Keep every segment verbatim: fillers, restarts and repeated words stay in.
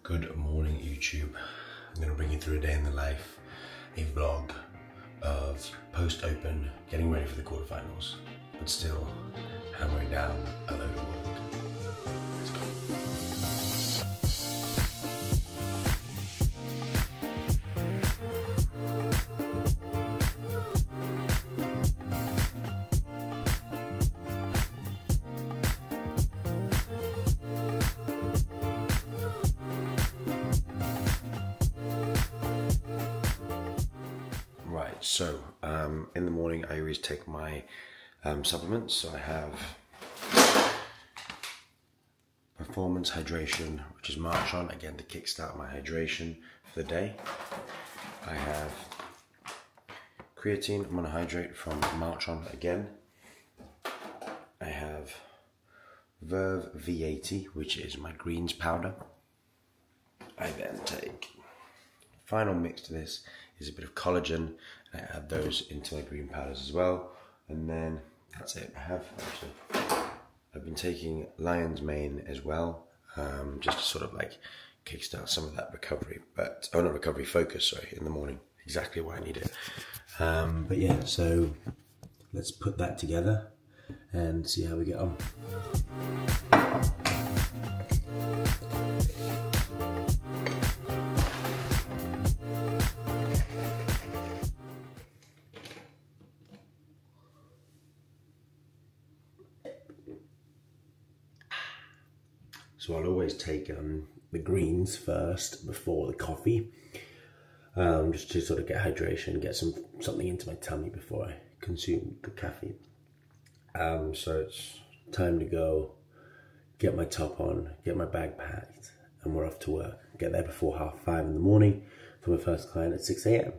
Good morning, YouTube. I'm going to bring you through a day in the life, a vlog of post-open, getting ready for the quarterfinals, but still hammering down a load of work. Let's go. Right, so um, in the morning I always take my um, supplements. So I have Performance Hydration, which is March on, again to kickstart my hydration for the day. I have Creatine Monohydrate from March on again. I have Verve V eighty, which is my greens powder. I then take, final mix to this is a bit of collagen. I add those into my green powders as well, and then that's it. I have actually, I've been taking Lion's Mane as well, um, just to sort of like kickstart some of that recovery, but oh not recovery, focus, sorry, in the morning, exactly why I need it. Um, but yeah, so let's put that together and see how we get on. So I'll always take um, the greens first before the coffee, um, just to sort of get hydration, get some something into my tummy before I consume the caffeine. Um, so it's time to go, get my top on, get my bag packed, and we're off to work. Get there before half five in the morning for my first client at six A M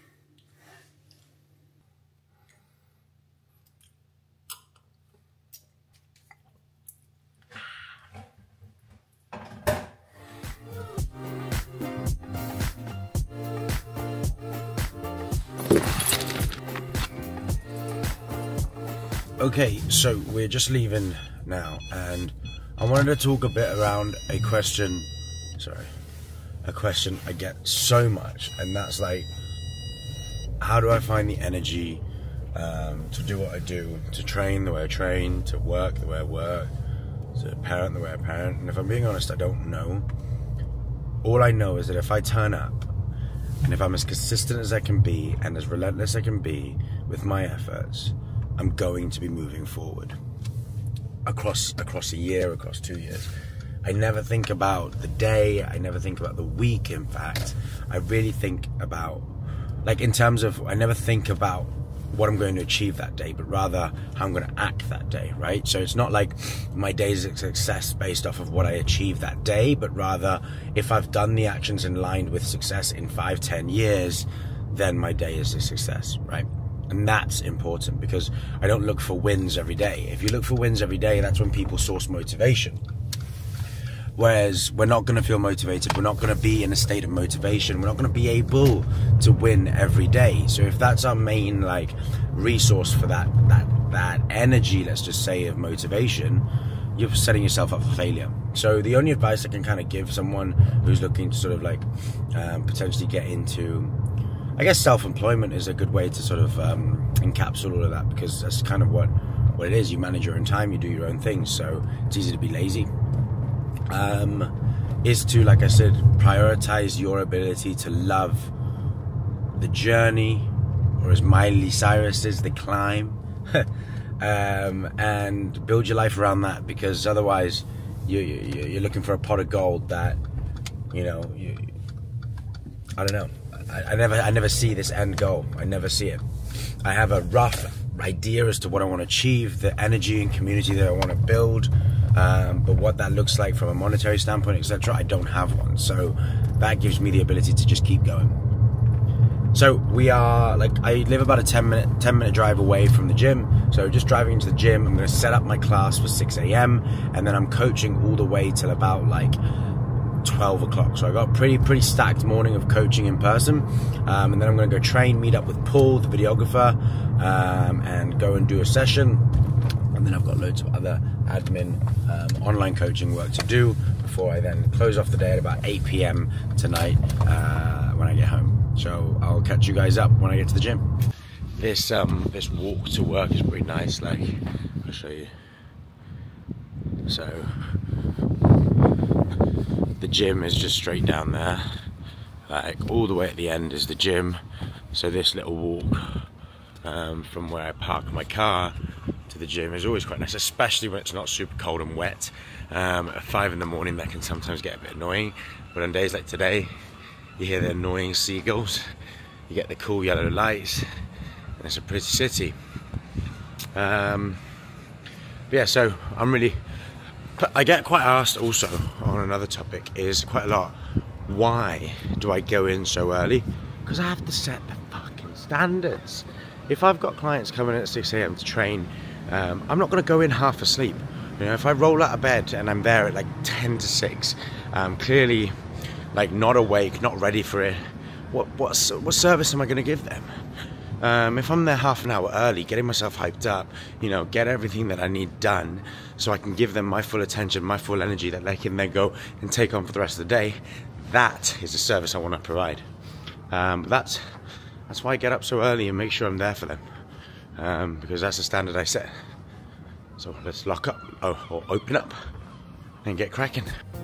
Okay, so we're just leaving now, and I wanted to talk a bit around a question, sorry, a question I get so much, and that's like, how do I find the energy um, to do what I do, to train the way I train, to work the way I work, to parent the way I parent? And if I'm being honest, I don't know. All I know is that if I turn up, and if I'm as consistent as I can be, and as relentless as I can be with my efforts, I'm going to be moving forward across across a year, across two years. I never think about the day, I never think about the week, in fact. I really think about, like in terms of, I never think about what I'm going to achieve that day, but rather how I'm going to act that day, right? So it's not like my day is a success based off of what I achieve that day, but rather if I've done the actions in line with success in five, ten years, then my day is a success, right? And that's important, because I don't look for wins every day. If you look for wins every day, that's when people source motivation. Whereas we're not going to feel motivated, we're not going to be in a state of motivation, we're not going to be able to win every day. So if that's our main like resource for that that that energy, let's just say, of motivation, you're setting yourself up for failure. So the only advice I can kind of give someone who's looking to sort of like um, potentially get into, I guess self-employment is a good way to sort of um, encapsulate all of that, because that's kind of what, what it is. You manage your own time, you do your own things, so it's easy to be lazy. Um, is to, like I said, prioritize your ability to love the journey, or as Miley Cyrus says, the climb, um, and build your life around that, because otherwise you, you, you're looking for a pot of gold that, you know, you, I don't know. I, I never, I never see this end goal. I never see it. I have a rough idea as to what I want to achieve, the energy and community that I want to build, um, but what that looks like from a monetary standpoint, et cetera, I don't have one. So that gives me the ability to just keep going. So we are like, I live about a ten minute drive away from the gym. So just driving into the gym, I'm going to set up my class for six A M and then I'm coaching all the way till about like twelve o'clock. So I got a pretty pretty stacked morning of coaching in person, um, and then I'm going to go train, meet up with Paul, the videographer, um, and go and do a session. And then I've got loads of other admin, um, online coaching work to do before I then close off the day at about eight P M tonight uh, when I get home. So I'll catch you guys up when I get to the gym. This um, this walk to work is pretty nice. Like, I'll show you. So the gym is just straight down there. Like all the way at the end is the gym. So this little walk um, from where I park my car to the gym is always quite nice, especially when it's not super cold and wet. Um, at five in the morning that can sometimes get a bit annoying, but on days like today you hear the annoying seagulls, you get the cool yellow lights, and it's a pretty city. Um, but yeah, so I'm really, I get quite asked also on another topic is quite a lot, why do I go in so early? Because I have to set the fucking standards. If I've got clients coming in at six A M to train, um, I'm not going to go in half asleep. You know, if I roll out of bed and I'm there at like ten to six, um, clearly like not awake, not ready for it, what, what, what service am I going to give them? Um, if I'm there half an hour early, getting myself hyped up, you know, get everything that I need done so I can give them my full attention, my full energy that they can then go and take on for the rest of the day, that is the service I want to provide. Um, that's, that's why I get up so early and make sure I'm there for them, um, because that's the standard I set. So let's lock up, oh, or open up and get cracking.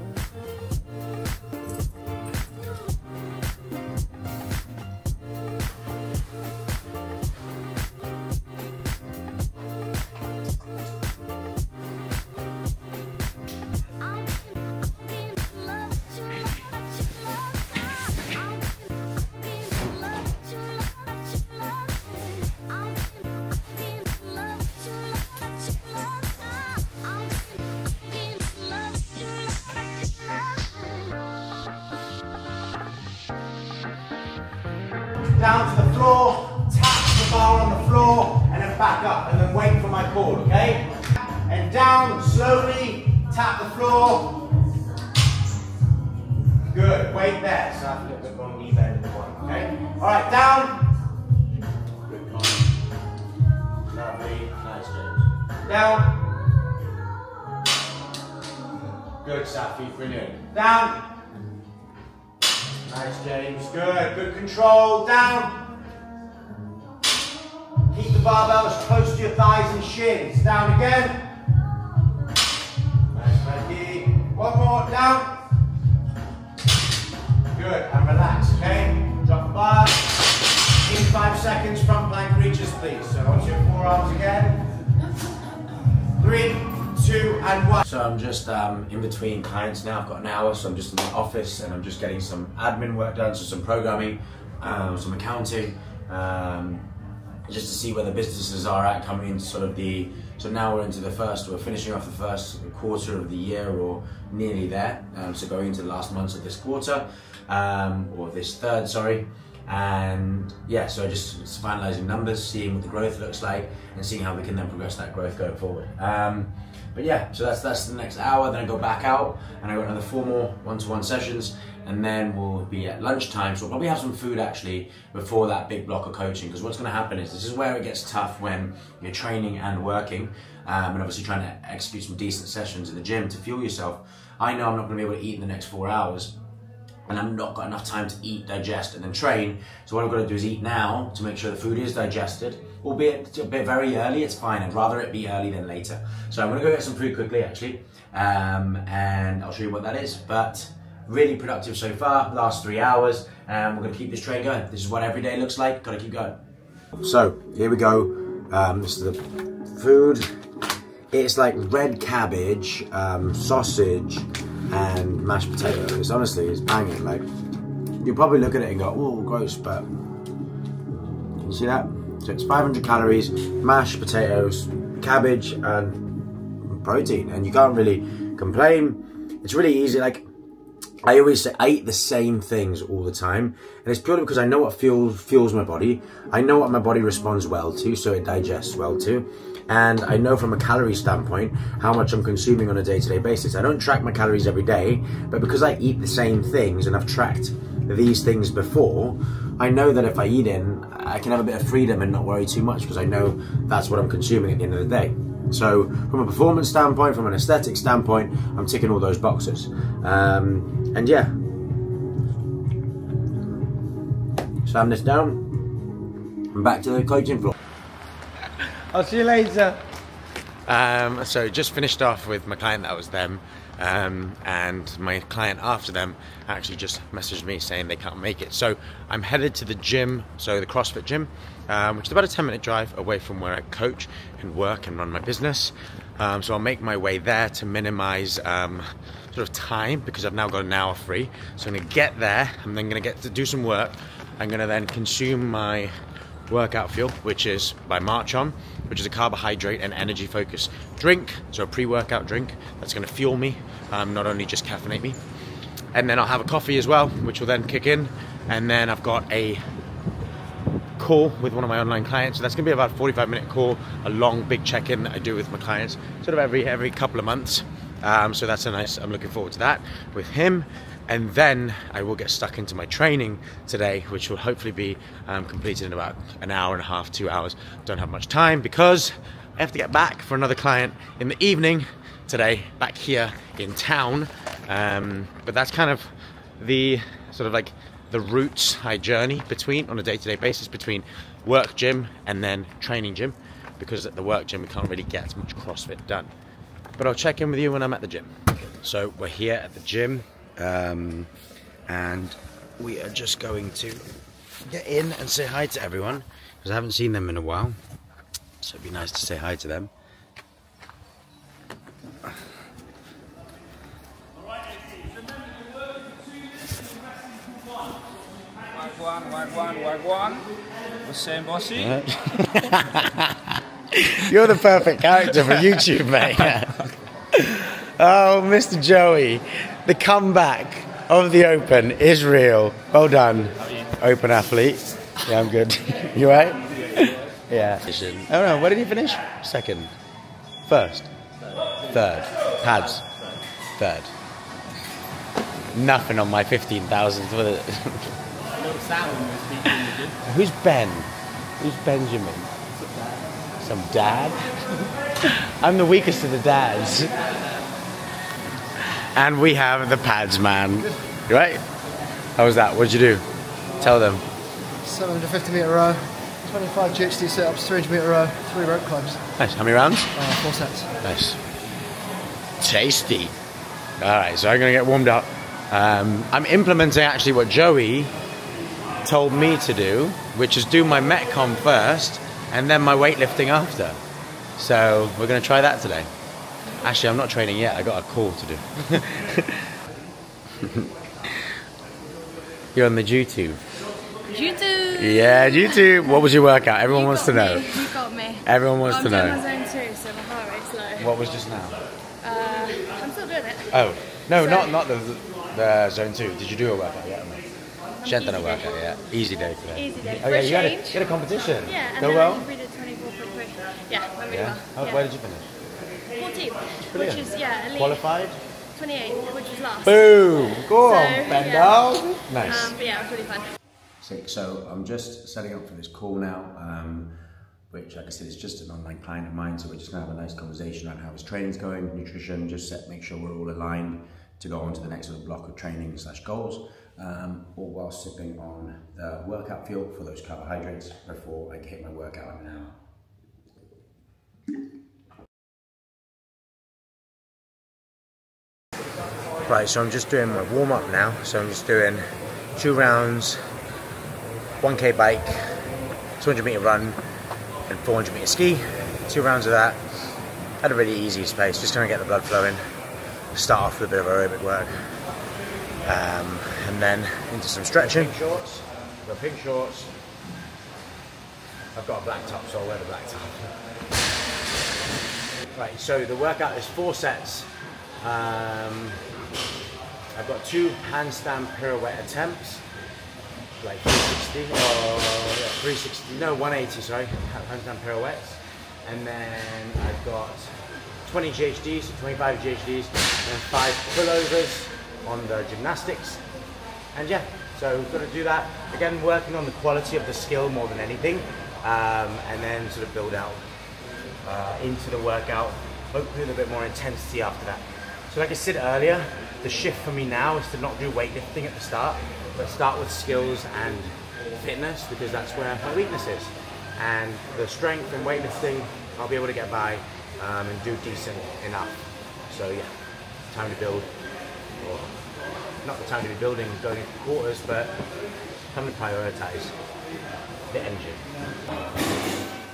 Down to the floor, tap the bar on the floor, and then back up, and then wait for my call, okay? And down, slowly, tap the floor. Good, wait there. So I have to get the wrong knee bend in the one, okay? All right, down. Good, lovely, nice, James. Down. Good, Safi, brilliant. Down. Nice, James. Good. Good control. Down. Keep the barbells close to your thighs and shins. Down again. Nice, Maggie. One more. Down. Good. And relax, okay? Drop the bar. In five seconds, front plank reaches, please. So onto your forearms again. Three, two, and one. So I'm just um, in between clients now. I've got an hour, so I'm just in the office and I'm just getting some admin work done, so some programming, um, some accounting, um, just to see where the businesses are at coming into sort of the, so now we're into the first, we're finishing off the first quarter of the year or nearly there, um, so going into the last months of this quarter, um, or this third, sorry. And yeah, so just finalizing numbers, seeing what the growth looks like, and seeing how we can then progress that growth going forward. Um, but yeah, so that's that's the next hour. Then I go back out, and I got another four more one-to-one sessions, and then we'll be at lunchtime. So we'll probably have some food actually before that big block of coaching. Because what's going to happen is this is where it gets tough when you're training and working, um, and obviously trying to execute some decent sessions at the gym to fuel yourself. I know I'm not going to be able to eat in the next four hours. And I've not got enough time to eat, digest, and then train. So what I've got to do is eat now to make sure the food is digested, albeit a bit very early, it's fine. I'd rather it be early than later. So I'm going to go get some food quickly, actually, um, and I'll show you what that is. But really productive so far, last three hours, and we're going to keep this train going. This is what every day looks like, got to keep going. So here we go. Um, this is the food. It's like red cabbage, um, sausage, and mashed potatoes. Honestly, it's banging. Like, you'll probably look at it and go, oh, gross, but you see that? So it's five hundred calories, mashed potatoes, cabbage, and protein, and you can't really complain. It's really easy. Like, I always say, I eat the same things all the time, and it's purely because I know what fuels fuels my body. I know what my body responds well to, so it digests well to. And I know from a calorie standpoint how much I'm consuming on a day-to-day basis. I don't track my calories every day, but because I eat the same things and I've tracked these things before, I know that if I eat in, I can have a bit of freedom and not worry too much because I know that's what I'm consuming at the end of the day. So from a performance standpoint, from an aesthetic standpoint, I'm ticking all those boxes. Um, and yeah, slam this down and back to the coaching floor. I'll see you later. Um, so just finished off with my client, that was them. Um, and my client after them actually just messaged me saying they can't make it. So I'm headed to the gym, so the CrossFit gym, um, which is about a ten minute drive away from where I coach and work and run my business. Um, so I'll make my way there to minimize um, sort of time, because I've now got an hour free. So I'm gonna get there, I'm then gonna get to do some work. I'm gonna then consume my workout fuel, which is by March On, which is a carbohydrate and energy focused drink, so a pre-workout drink that's going to fuel me, um, not only just caffeinate me. And then I'll have a coffee as well, which will then kick in, and then I've got a call with one of my online clients. So that's going to be about a forty-five minute call, a long big check-in that I do with my clients sort of every every couple of months. Um, so that's a nice, I'm looking forward to that with him. And then I will get stuck into my training today, which will hopefully be um, completed in about an hour and a half, two hours. Don't have much time because I have to get back for another client in the evening today, back here in town. Um, but that's kind of the sort of like the routes I journey between on a day-to-day basis between work gym and then training gym, because at the work gym we can't really get as much CrossFit done. But I'll check in with you when I'm at the gym. So we're here at the gym. Um, and we are just going to get in and say hi to everyone, because I haven't seen them in a while, so it'd be nice to say hi to them. Wagwan, wagwan, wagwan. What's saying, bossy? You're the perfect character for YouTube, mate. Oh, Mister Joey, the comeback of the Open is real. Well done, Open athlete. Yeah, I'm good. You right? Yeah. Oh no, where did he finish? Second. First. Third. Pads. Third. Nothing on my fifteen thousand. Who's Ben? Who's Benjamin? Some dad? I'm the weakest of the dads. And we have the pads, man. You right? How was that? What'd you do? Tell them. seven hundred fifty metre row, twenty-five G H D sit-ups, three hundred metre row, three rope climbs. Nice. How many rounds? Uh, four sets. Nice. Tasty. Alright, so I'm going to get warmed up. Um, I'm implementing actually what Joey told me to do, which is do my Metcon first and then my weightlifting after. So we're going to try that today. Actually, I'm not training yet. I got a call to do. You're on the YouTube. YouTube. Yeah, YouTube. What was your workout? Everyone You wants to got know. me. You got me. Everyone wants I'm to know. doing my zone two, so my heart rate's low. What was just now? Uh, I'm still doing it. Oh, no, So- not not the the zone two. Did you do a workout yet? No. She hasn't done a Easy workout day. yet. Easy day today. Easy day. Oh For yeah, a you had a, change. you had a competition. Yeah, and Go then well? I redid twenty-four point three. Yeah, went really Yeah. well. Oh, yeah. where did you finish? fourteenth, Brilliant. which is, yeah, elite. Qualified? twenty-eighth, which was last. Boom! Go So, on, bend yeah. down. Nice. Um, but yeah, it was really fun. Sick. So I'm just setting up for this call now, um, which, like I said, is just an online client of mine. So we're just gonna have a nice conversation about how his training's going, nutrition, just set, make sure we're all aligned to go on to the next sort of block of training slash goals, um, all while sipping on the workout fuel for those carbohydrates before I hit my workout in an hour. Right, so I'm just doing my warm up now. So I'm just doing two rounds, one K bike, two hundred meter run, and four hundred meter ski. Two rounds of that. Had a really easy pace, just trying to get the blood flowing. Start off with a bit of aerobic work, um, and then into some stretching. Pink shorts. I've got pink shorts. I've got a black top, so I'll wear the black top. Right, so the workout is four sets. Um, I've got two handstand pirouette attempts, like three sixty, or yeah, three sixty, no, one eighty, sorry, handstand pirouettes. And then I've got twenty G H Ds, twenty-five G H Ds, and five pullovers on the gymnastics. And yeah, so we've got to do that. Again, working on the quality of the skill more than anything, um, and then sort of build out uh, into the workout, hopefully a little bit more intensity after that. So like I said earlier, the shift for me now is to not do weightlifting at the start, but start with skills and fitness, because that's where my weakness is. And the strength and weightlifting, I'll be able to get by um, and do decent enough. So yeah, time to build, or not the time to be building going into quarters, but time to prioritize the engine.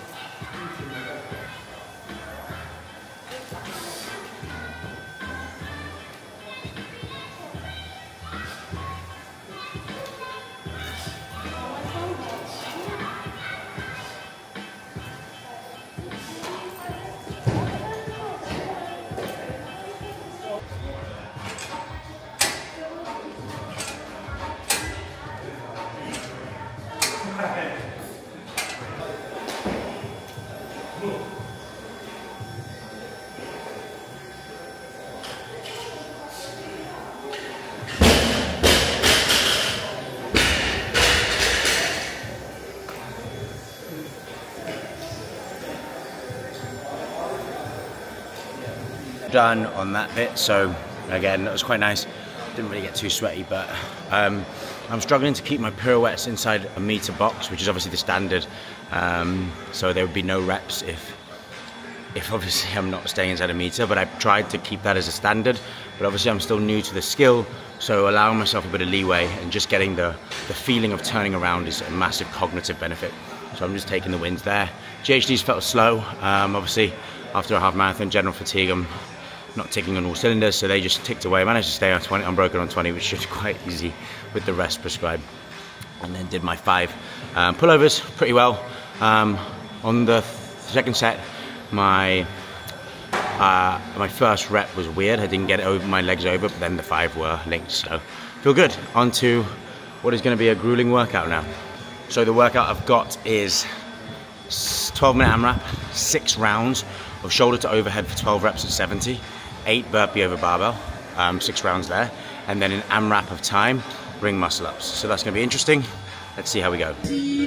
Done on that bit, so again that was quite nice. Didn't really get too sweaty, but um, I'm struggling to keep my pirouettes inside a meter box, which is obviously the standard, um, so there would be no reps if if obviously I'm not staying inside a meter, but I've tried to keep that as a standard. But obviously I'm still new to the skill, so allowing myself a bit of leeway and just getting the, the feeling of turning around is a massive cognitive benefit. So I'm just taking the wins there. G H Ds felt slow, um, obviously after a half marathon, general fatigue, I'm not ticking on all cylinders, so they just ticked away. I managed to stay on twenty, unbroken on twenty, which should be quite easy with the rest prescribed. And then did my five um, pullovers pretty well. Um, on the second set, my uh, my first rep was weird. I didn't get it over my legs over, but then the five were linked, so feel good. On to what is going to be a grueling workout now. So the workout I've got is twelve minute AMRAP, six rounds of shoulder to overhead for twelve reps at seventy, eight burpee over barbell, um, six rounds there, and then an AMRAP of time, ring muscle ups. So that's going to be interesting. Let's see how we go.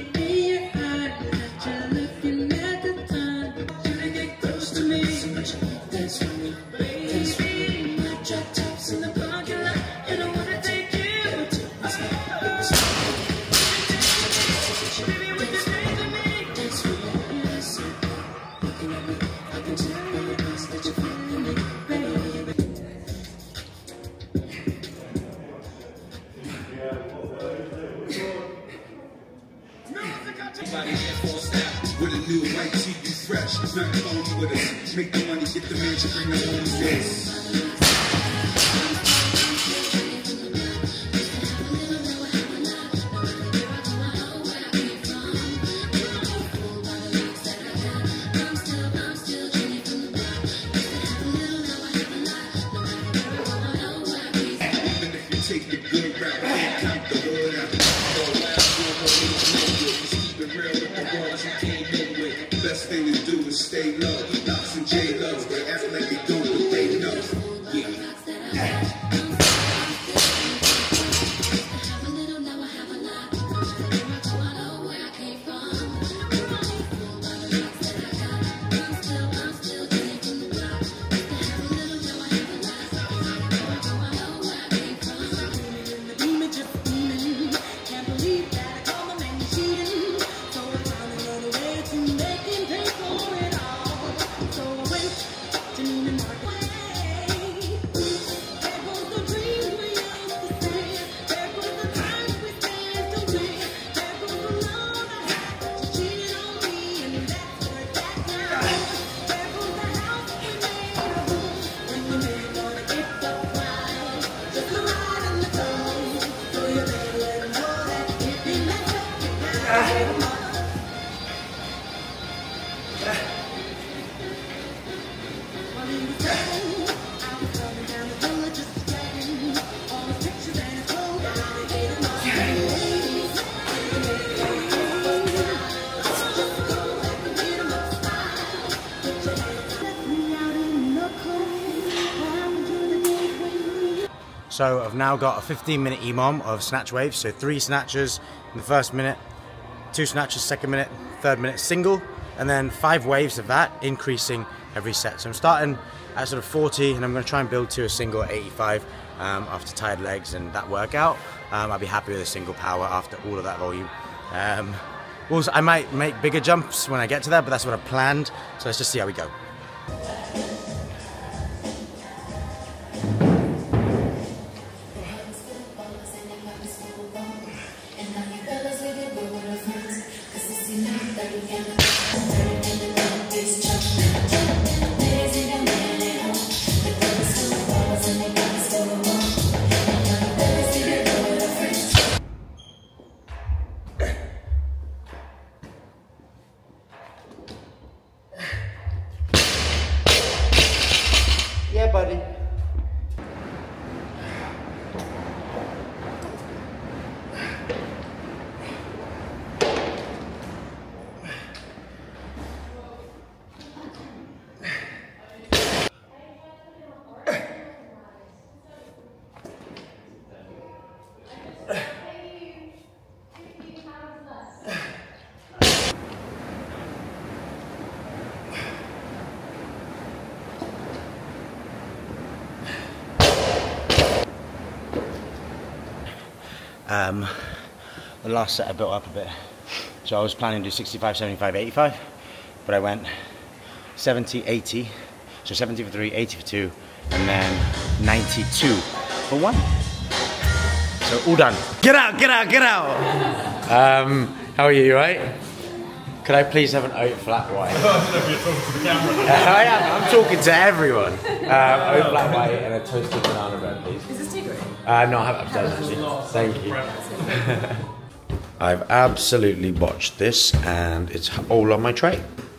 With a new white tee, you fresh. Nothing wrong with us. Make the money, get the mansion, bring the home, yes. Even if you take the good rap, can't count the word out. Best thing to do is stay low. Lots and J lows, they act like they don't, but they know. Yeah. So I've now got a fifteen minute E M O M of snatch waves, so three snatches in the first minute, two snatches second minute, third minute single, and then five waves of that, increasing every set. So I'm starting at sort of forty, and I'm going to try and build to a single at eighty-five um, after tired legs and that workout. Um, I'll be happy with a single power after all of that volume. Um, also, I might make bigger jumps when I get to that, but that's what I planned. So let's just see how we go. Yeah, buddy. Um, the last set I built up a bit. So I was planning to do sixty-five, seventy-five, eighty-five, but I went seventy, eighty, so seventy for three, eighty for two, and then ninety-two for one. So all done. Get out, get out, get out! Um, how are you, you right? Could I please have an oat flat white? I don't know if you're talking to the camera. uh, I am, I'm talking to everyone. Um, oat flat white and a toasted banana bread, please. Is this secret? Uh, no, I have it upstairs actually. Thank you. I've absolutely botched this and it's all on my tray.